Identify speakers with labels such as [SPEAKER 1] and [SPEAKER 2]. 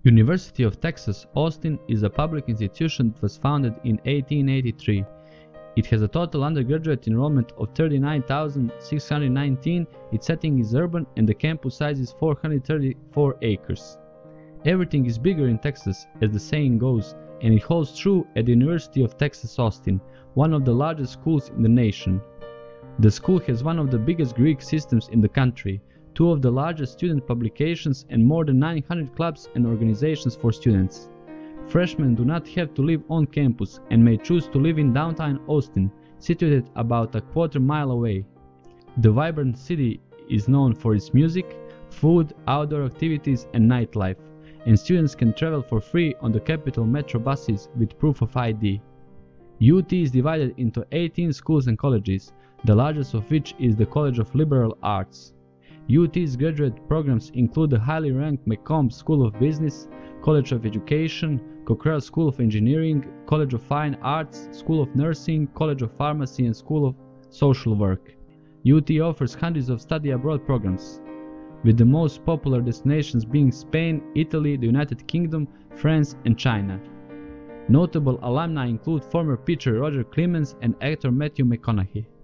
[SPEAKER 1] University of Texas, Austin is a public institution that was founded in 1883. It has a total undergraduate enrollment of 39,619, its setting is urban and the campus size is 434 acres. Everything is bigger in Texas, as the saying goes, and it holds true at the University of Texas Austin, one of the largest schools in the nation. The school has one of the biggest Greek systems in the country, two of the largest student publications and more than 900 clubs and organizations for students. Freshmen do not have to live on campus and may choose to live in downtown Austin, situated about a quarter-mile away. The vibrant city is known for its music, food, outdoor activities and nightlife, and students can travel for free on the Capital Metro buses with proof of ID. UT is divided into 18 schools and colleges, the largest of which is the College of Liberal Arts. UT's graduate programs include the highly ranked McCombs School of Business, College of Education, Cockrell School of Engineering, College of Fine Arts, School of Nursing, College of Pharmacy and School of Social Work. UT offers hundreds of study abroad programs, with the most popular destinations being Spain, Italy, the United Kingdom, France and China. Notable alumni include former pitcher Roger Clemens and actor Matthew McConaughey.